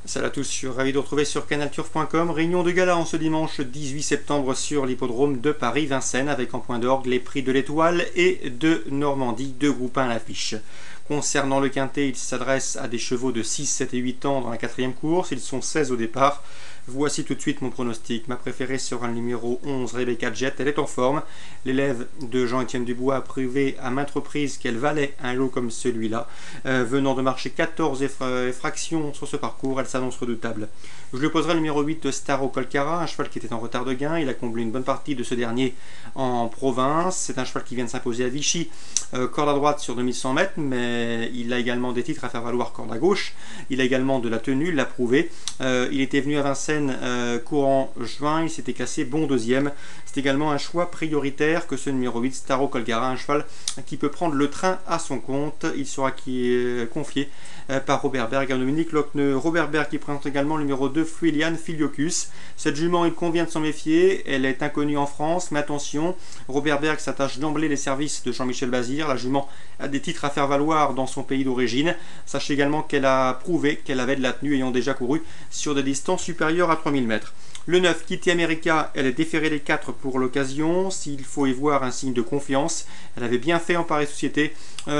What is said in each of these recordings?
Salut à tous, je suis ravi de vous retrouver sur canalturf.com. Réunion de gala en ce dimanche 18 septembre sur l'hippodrome de Paris-Vincennes avec en point d'orgue les prix de l'Étoile et de Normandie, deux groupes 1 à l'affiche. Concernant le quintet, il s'adresse à des chevaux de 6, 7 et 8 ans dans la quatrième course. Ils sont 16 au départ. Voici tout de suite mon pronostic. Ma préférée sera le numéro 11, Rebecca Jet. Elle est en forme. L'élève de Jean-Étienne Dubois a prouvé à maintes reprises qu'elle valait un lot comme celui-là. Venant de marcher 14 fractions sur ce parcours, elle s'annonce redoutable. Je lui poserai le numéro 8, Staro Colcara, un cheval qui était en retard de gain. Il a comblé une bonne partie de ce dernier en province. C'est un cheval qui vient de s'imposer à Vichy, corde à droite sur 2100 mètres, mais il a également des titres à faire valoir corde à gauche. Il a également de la tenue, il l'a prouvé. Il était venu à Vincennes courant juin, il s'était classé bon deuxième. C'est également un choix prioritaire que ce numéro 8, Staro Colcara, un cheval qui peut prendre le train à son compte. Il sera confié par Robert Berg à Dominique Lochneux. Robert Berg qui présente également le numéro 2, Fluilian Filiocus. Cette jument, il convient de s'en méfier, elle est inconnue en France, mais attention, Robert Berg s'attache d'emblée les services de Jean-Michel Bazir. La jument a des titres à faire valoir dans son pays d'origine. Sachez également qu'elle a prouvé qu'elle avait de la tenue ayant déjà couru sur des distances supérieures à 3000 mètres. Le 9, Kitty America, elle est déférée des 4 pour l'occasion. S'il faut y voir un signe de confiance, elle avait bien fait en Paris Société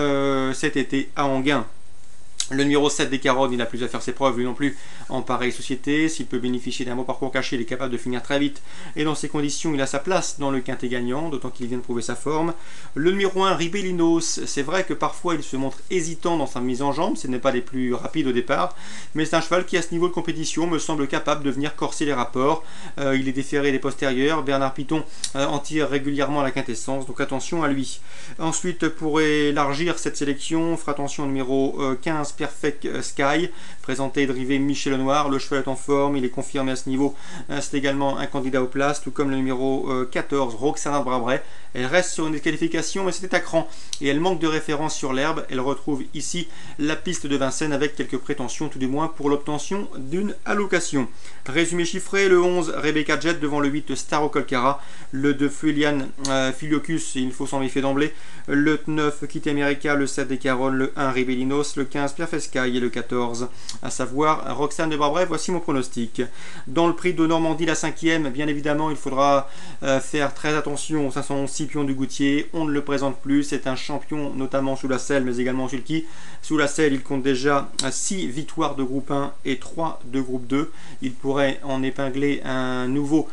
cet été à Enghien. Le numéro 7 des Carottes, il n'a plus à faire ses preuves lui non plus en pareille société. S'il peut bénéficier d'un bon parcours caché, il est capable de finir très vite. Et dans ces conditions, il a sa place dans le quintet gagnant, d'autant qu'il vient de prouver sa forme. Le numéro 1, Ribelinos, c'est vrai que parfois il se montre hésitant dans sa mise en jambe. Ce n'est pas les plus rapides au départ. Mais c'est un cheval qui, à ce niveau de compétition, me semble capable de venir corser les rapports. Il est déféré des postérieurs. Bernard Piton en tire régulièrement à la quintessence. Donc attention à lui. Ensuite, pour élargir cette sélection, on fera attention au numéro 15, Perfect Sky, présenté et drivé Michel Lenoir. Le cheval est en forme, il est confirmé à ce niveau. C'est également un candidat aux places, tout comme le numéro 14, Roxana Brabray. Elle reste sur une disqualification, mais c'était à cran et elle manque de référence sur l'herbe. Elle retrouve ici la piste de Vincennes avec quelques prétentions, tout du moins pour l'obtention d'une allocation. Résumé chiffré, le 11, Rebecca Jet devant le 8, Staro Colcara, le 2, Fluilian Filiocus, il faut s'en méfier d'emblée, le 9, Kitty America, le 7 des Carottes, le 1, Ribelinos, le 15, Perfect Sky et le 14, à savoir Roxane de Brabray. Voici mon pronostic. Dans le prix de Normandie, la 5e, bien évidemment, il faudra faire très attention aux 511 Scipion du Goutier. On ne le présente plus, c'est un champion notamment sous la selle, mais également sulky. Sous la selle, il compte déjà 6 victoires de groupe 1 et 3 de groupe 2. Il pourrait en épingler un nouveau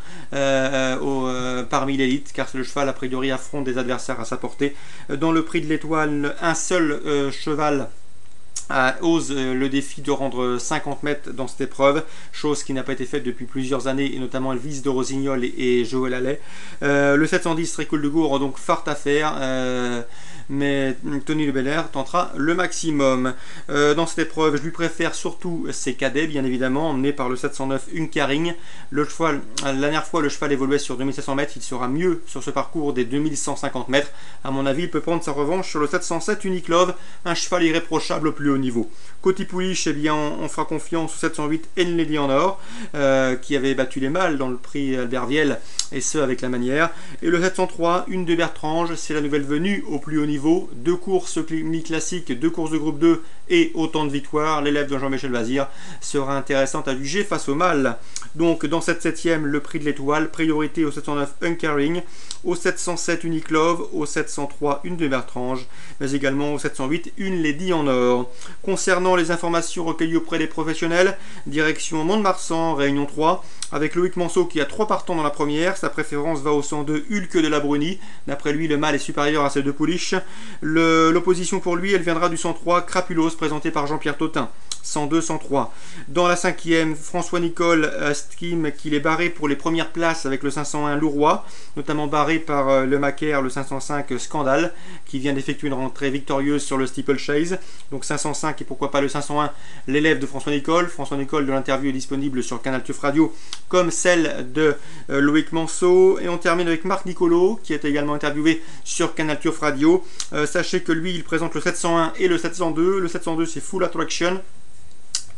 parmi l'élite, car le cheval a priori affronte des adversaires à sa portée. Dans le prix de l'Étoile, un seul cheval ose le défi de rendre 50 mètres dans cette épreuve, chose qui n'a pas été faite depuis plusieurs années, et notamment Elvis de Rosignol et Joël Allais. Le 710 Récoule de Gour, donc fort à faire, mais Tony Le Belair tentera le maximum. Dans cette épreuve, je lui préfère surtout ses cadets, bien évidemment, emmenés par le 709 Uncaring. Le cheval, la dernière fois, le cheval évoluait sur 2700 mètres, il sera mieux sur ce parcours des 2150 mètres. À mon avis, il peut prendre sa revanche sur le 707 Uniklov, un cheval irréprochable au plus haut niveau. Côté pouliche, eh bien, on fera confiance au 708 Enlady en or, qui avait battu les mâles dans le prix Albert Viel, et ce avec la manière. Et le 703, une de Bertrange, c'est la nouvelle venue au plus haut niveau. 2 courses mi-classiques, 2 courses de groupe 2 et autant de victoires. L'élève de Jean-Michel Bazir sera intéressante à juger face au mâle. Donc dans cette 7e, le prix de l'Étoile, priorité au 709 Uncaring, au 707 Uniklov, au 703 une de Bertrange, mais également au 708 une Lady en or. Concernant les informations recueillies auprès des professionnels, direction Mont-de-Marsan, Réunion 3, avec Loïc Manceau qui a 3 partants dans la première. Sa préférence va au 102 Hulk de la Bruni. D'après lui, le mâle est supérieur à ces 2 pouliches. L'opposition pour lui, elle viendra du 103 Crapulos, présenté par Jean-Pierre Totin. 102-103. Dans la 5e, François Nicole estime qu'il est barré pour les premières places avec le 501 Louroy, notamment barré par le Macaire, le 505 Scandale, qui vient d'effectuer une rentrée victorieuse sur le Steeplechase. Donc 505 et pourquoi pas le 501, l'élève de François Nicole. François Nicole, de l'interview est disponible sur Canal Turf Radio, comme celle de Loïc Manceau. Et on termine avec Marc Nicolo, qui est également interviewé sur Canal Turf Radio. Sachez que lui, il présente le 701 et le 702. Le 702, c'est Full Attraction.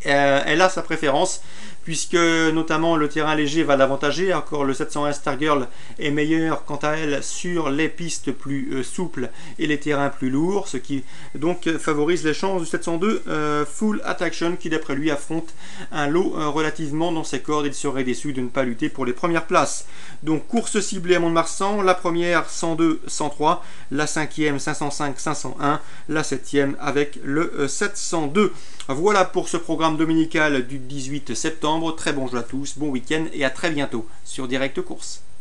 elle a sa préférence, puisque notamment le terrain léger va l'avantager. Encore le 701 Stargirl est meilleur quant à elle sur les pistes plus souples et les terrains plus lourds, ce qui donc favorise les chances du 702 Full Attraction, qui d'après lui affronte un lot relativement dans ses cordes. Il serait déçu de ne pas lutter pour les premières places. Donc course ciblée à Mont-de-Marsan, la première 102-103, la cinquième 505-501, la septième avec le 702. Voilà pour ce programme dominical du 18 septembre. Très bon jeu à tous, bon week-end et à très bientôt sur Direct Course.